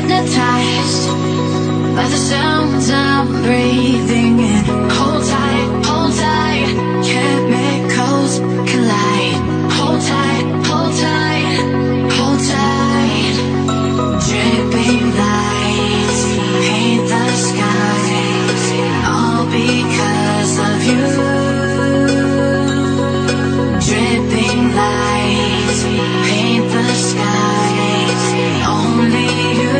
hypnotized by the sounds I'm breathing in. Hold tight, chemicals collide. Hold tight, hold tight, hold tight. Dripping lights paint the skies, all because of you. Dripping lights paint the skies, only you.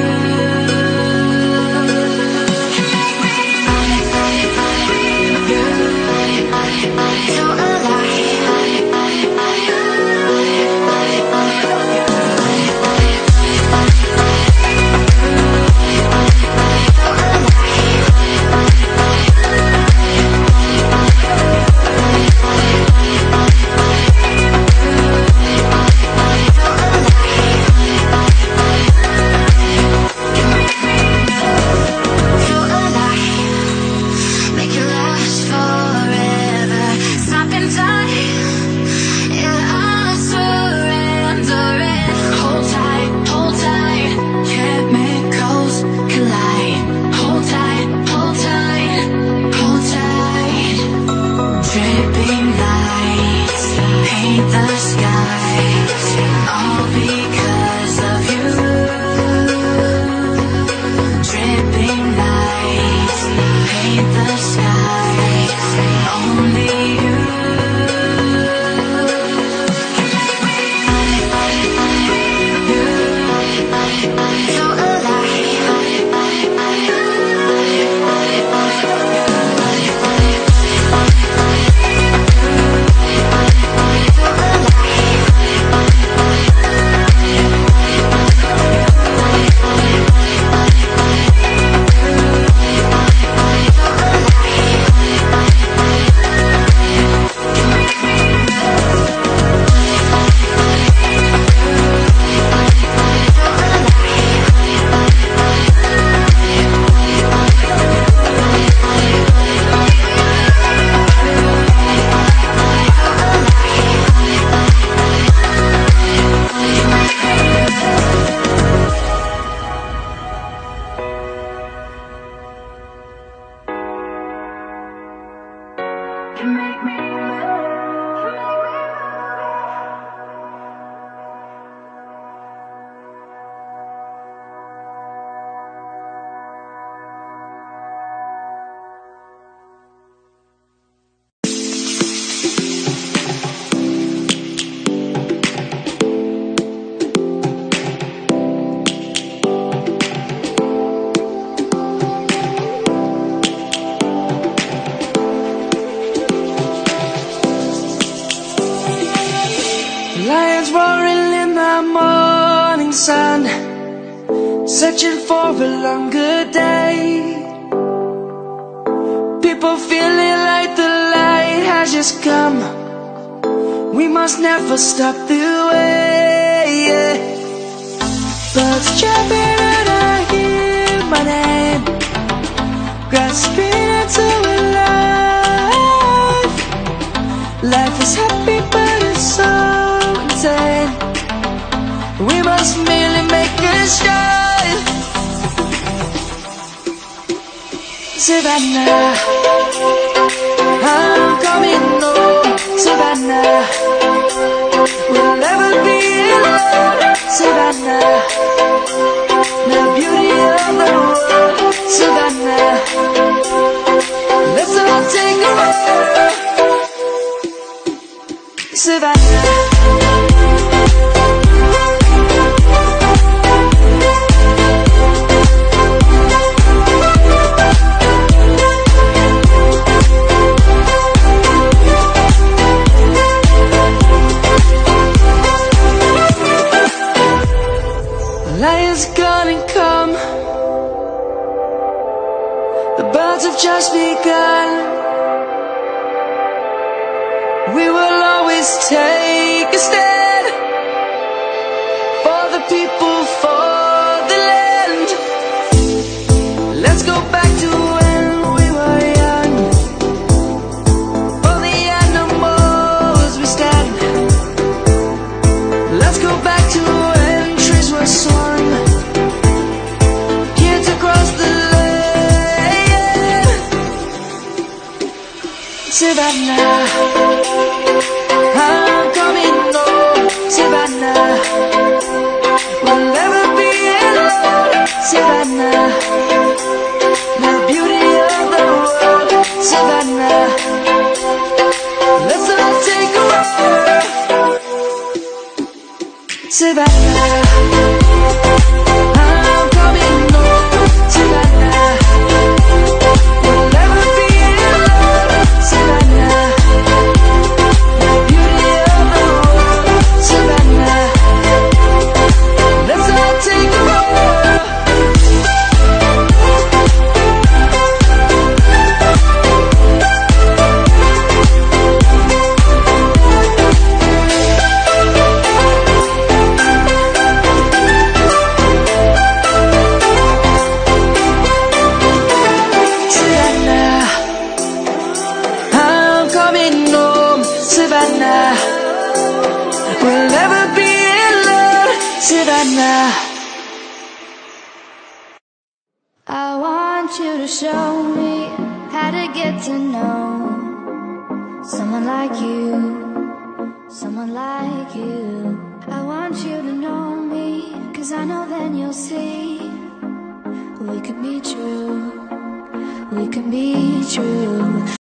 Lions roaring in the morning sun, searching for a longer day. People feeling like the light has just come. We must never stop the way. Birds chirping and I hear my name, grasping into a life. Life is happy but it's so insane. We must merely make a start. Savannah, I'm coming home. Savannah, we'll never be alone. Savannah, the beauty of the world. Savannah, let's all take a walk. Savannah. Lion's gonna come. The birds have just begun. We will always take a stand for the people, for the land. Let's go back to when we were young. For the animals we stand. Let's go back to when trees were swung. Savannah, I'm coming home, Savannah. We'll never be alone, Savannah. The beauty of the world, Savannah. Let's all take a walk, Savannah. I'm coming home, Savannah. We'll never be alone, Savannah. The beauty of the world, Savannah. Let's all take a walk. Savannah, I'm coming home, Savannah. We'll never be alone, Savannah. I want you to show me how to get to know someone like you, someone like you. I want you to know me, 'cause I know then you'll see we could be true, we can be true.